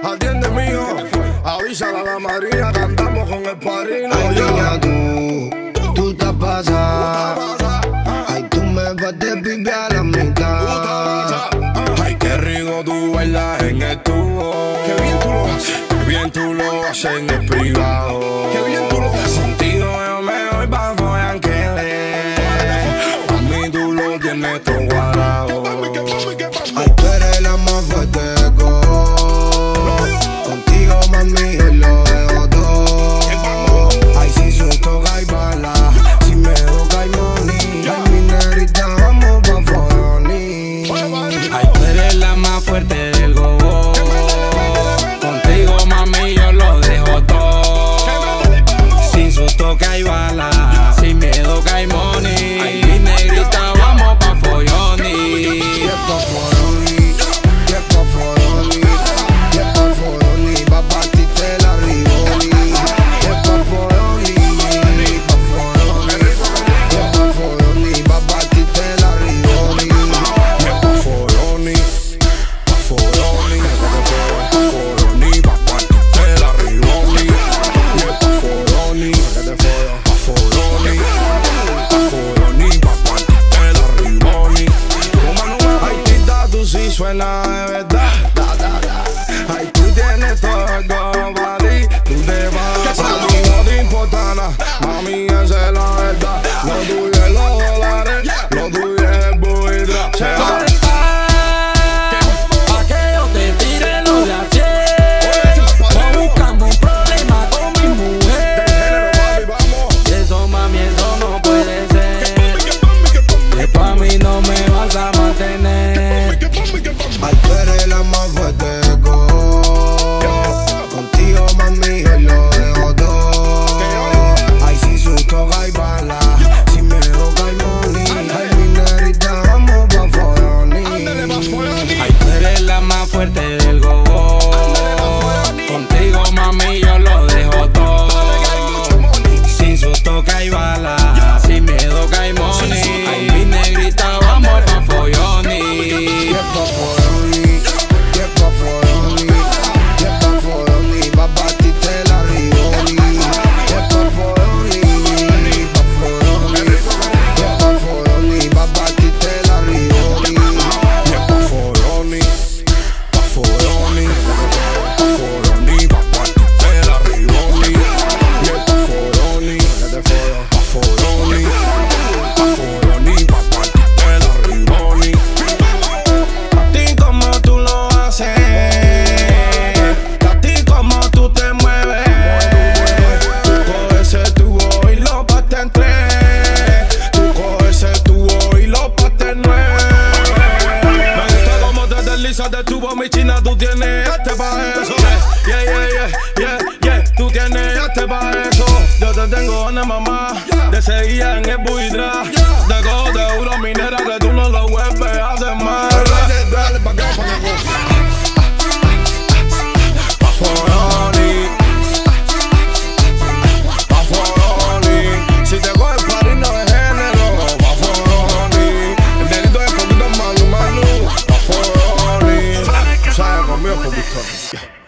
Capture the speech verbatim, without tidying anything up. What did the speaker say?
atiende mío. Avísala a la madrina que andamos con el padrino. Ay, niña, tú, tú te pasas. Ay, tú me vas de pipi a la mitad. Ay, qué rico tú bailas en el tubo. Qué bien tú lo haces. Qué bien tú lo haces en el privado. Qué bien tú lo haces. Contigo yo me voy pa' Foyanquele. A mí tú lo tienes todo guardado. Ay, tú eres la más fuerte de go. Contigo, mami, yo lo dejo todo. Ay, si susto hay bala, si me toca hay money. Ay, mi negrita, vamos pa' Foyoni. Ay, tú eres la más fuerte del gogo. Contigo, mami, yo lo dejo todo. Sin susto que hay bala, sin miedo que hay money. Ay, mi negrita, vamos pa' Foyoni. Y es pa' Foyoni, y es pa' Foyoni, y es pa' Foyoni, pa' partirte la Rivoli. Y es pa' Foyoni, pa' Foyoni, y es pa' Foyoni, pa' partirte la Rivoli. Es pa' Foyoni, pa' Foyoni, pa' Foyoni, pa' partirte la Rivoli. Y es pa' Foyoni, pa' Foyoni, pa' Foyoni, pa' partirte la Rivoli. Ay, tita, tú sí suena de verdad. Ay, tú tienes todo para ti. Tú te vas a mí, no te importa nada. Mami, esa es la verdad. Lo tuyo es los dólares, lo tuyo es el buitre. Pa' que yo te tire lo de ayer. No buscamos un problema con mi mujer. Y eso, mami, eso no puede ser. Que pa' mí no me vas a mantener. Ay, tú eres la más fuerte de go. Contigo, mami, yo lo dejo todo. Ay, si susto hay bala, si me toca hay money. Ay, mi negrita, vamos pa' Foyoni. Ay, tú eres la más fuerte del gogo. Contigo, mami, yo lo dejo todo. Sin susto que hay bala, sin miedo que hay money. Ay, mi negrita, vamos pa' Foyoni. Y es pa' Foyoni, y es pa' Foyoni, y es pa' Foyoni, pa' partirte la Rivoli. Y es pa' Foyoni, pa' Foyoni, y es pa' Foyoni, pa' partirte la Rivoli. Y es pa' Foyoni, pa' Foyoni, pa' Foyoni, pa' partirte la Rivoli. Y es pa' Foyoni, pa' Foyoni, pa' Foyoni, pa' partirte la Rivoli. A ti como tú lo haces, a ti como tú te mueves. Tú coges ese tubo y lo partes en tres. Tú coges ese tubo y lo partes en nueve. Me gusta cómo te deslizas de tubo, mi china, tú tienes este pa' eso. Yeah, yeah, yeah, yeah, yeah, tú tienes este pa' eso. Yo te tengo ganas, mamá, de seguir en el buitre. De cojo de euro minera que tú no lo vuelves a hacer más. Dale pa' acá, pa' acá. Pa' Foyoni, pa' Foyoni. Si te coge el padrino de género, pa' Foyoni. El delito es poquito manu, manu, pa' Foyoni. Sabes conmigo por Victoria.